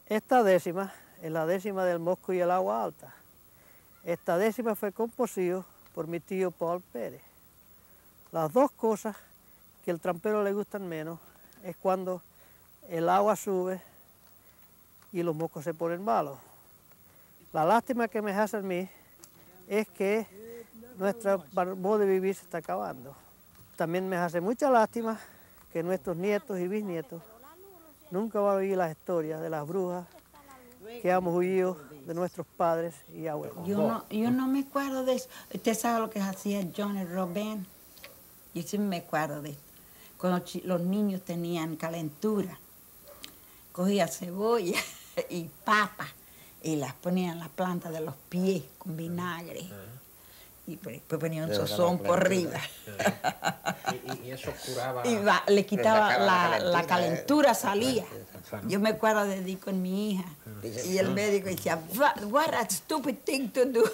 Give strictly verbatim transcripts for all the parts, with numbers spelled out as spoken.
Esta décima es la décima del Mosco y el agua alta. Esta décima fue compuesta por mi tío Paul Pérez. Las dos cosas que al trampero le gustan menos es cuando el agua sube y los moscos se ponen malos. La lástima que me hace a mí es que nuestro modo de vivir se está acabando. También me hace mucha lástima que nuestros nietos y bisnietos nunca van a oír las historias de las brujas que hemos oído de nuestros padres y abuelos. Yo no, yo no me acuerdo de eso. Usted sabe lo que hacía Johnny Robin. Yo sí me acuerdo de esto. Cuando los niños tenían calentura, cogía cebolla y papa y las ponía en la planta de los pies con vinagre. Y después ponía un sozón por arriba. Y, y eso curaba... Y va, le quitaba la, la calentura, salía. Yo me acuerdo de ir con mi hija. Y el médico decía, what a stupid thing to do.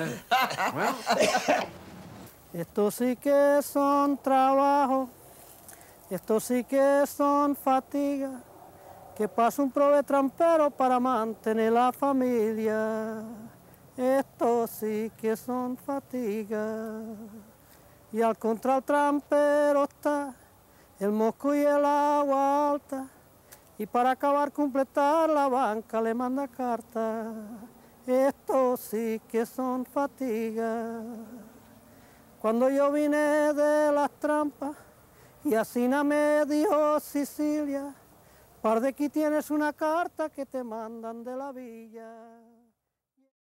Esto sí que son trabajo, esto sí que son fatiga, que pasa un prove trampero para mantener la familia. Esto sí que son fatiga. Y al contra el trampero está el mosco y el agua alta. Y para acabar completar la banca le manda carta. Esto sí que son fatiga. Cuando yo vine de las trampas y así me dijo Sicilia, par de aquí tienes una carta que te mandan de la villa.